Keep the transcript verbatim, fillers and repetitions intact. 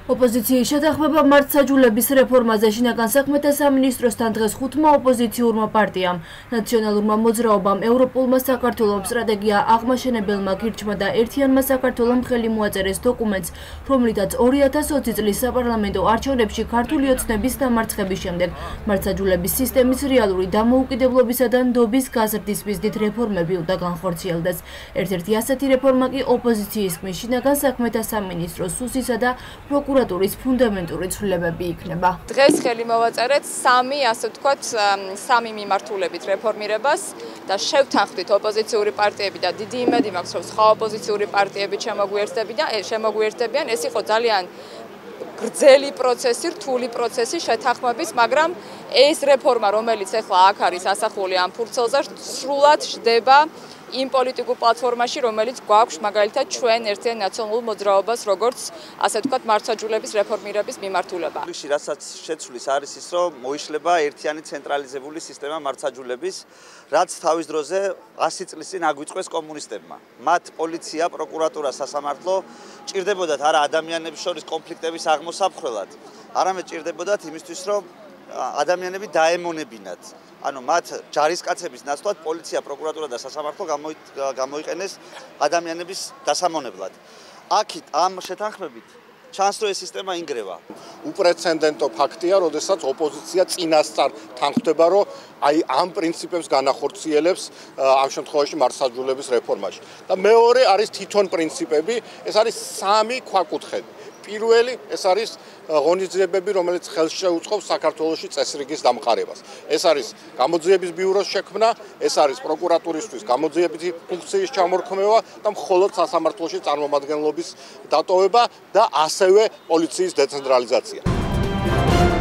ოპოზიციის შეთანხმება მართლმსაჯულების რეფორმაზე შინაგან საქმეთა სამინისტროსთან დღეს ხუთმა ოპოზიციურმა პარტიამ, ნაციონალურმა მოძრაობამ, ევროპულმა საქართველოს სტრატეგია აღმაშენებელმა გირჩმა და ერთიანმა საქართველოს ხელი მოაწერეს დოკუმენტს, რომლითაც ორი ათას ოცი წლის საპარლამენტო არჩევნებში ქართული ოცნების დამარცხების შემდეგ მართლმსაჯულების სისტემის რეალური დამოუკიდებლობისა და ნდობის გაზრდის მიზნით რეფორმები უნდა განხორციელდეს. ერთ-ერთი ასეთი რეფორმა კი ოპოზიციის ხმის შინაგან საქმეთა სამინისტროს სუსისა და პროკურატურის ფუნდამენტური ცვლილებები იქნება. დღეს ხელი მოვაწერეთ სამი, ასე ვთქვათ, სამი მიმართულებით რეფორმირებას და შევთანხმდით ოპოზიციური პარტიები და დიდი იმედი მაქვს, რომ სხვა ოპოზიციური პარტიები შემოგვიერთდებიან, შემოგვიერთდებიან. ეს იყო ძალიან გრძელი პროცესი, რთული პროცესი შეთანხმების, მაგრამ ეს რეფორმა, რომელიც ახლა აქ არის ასახული ამ ფურცელზე, სრულად ჯდება იმ პოლიტიკურ პლატფორმაში, რომელიც გვაქვს მაგალითად ჩვენ ერთიან ნაციონალურ მოძრაობას, როგორც ასე ვთქვათ, მართლმსაჯულების რეფორმირების მიმართულება. რასაც შეცვლის არის ის, რომ მოიშლება ერთიანი ცენტრალიზებული სისტემა მართლმსაჯულების, რაც თავის დროზე ასი წლის წინ აგვიწყვეს კომუნისტებმა. მათ პოლიცია, პროკურატურა, სასამართლო ჭირდებოდათ არა ადამიანების შორის კონფლიქტების აღმოსაფხვრელად, არამედ ჭირდებოდათ იმისთვის, რომ ადამიანები დაემონებინათ. ანუ მათ ჯარისკაცების ნაცვლად პოლიცია, პროკურატურა და სასამართლო გამოიყენეს ადამიანების დასამონებლად. აქეთ ამ შეთანხმებით ჩანს, რომ ეს სისტემა ინგრევა. უპრეცედენტო ფაქტია, როდესაც ოპოზიცია წინასწარ თანხმდება, რომ აი ამ პრინციპებს განახორციელებს ამ შემთხვევაში მართლმსაჯულების რეფორმაში. და მეორე არის თვითონ პრინციპები, ეს არის სამი ქვაკუთხედი. პირველი ეს არის ღონისძიებები, რომელიც ხელს შეუწყობს საქართველოში წესრიგის დამყარებას. ეს არის გამოძიების ბიუროს შექმნა, ეს არის პროკურატურისთვის გამოძიებითი ფუნქციის ჩამორქმევა და მხოლოდ სასამართლოში წარმომადგენლობის დატოვება და ასევე პოლიციის დეცენტრალიზაცია.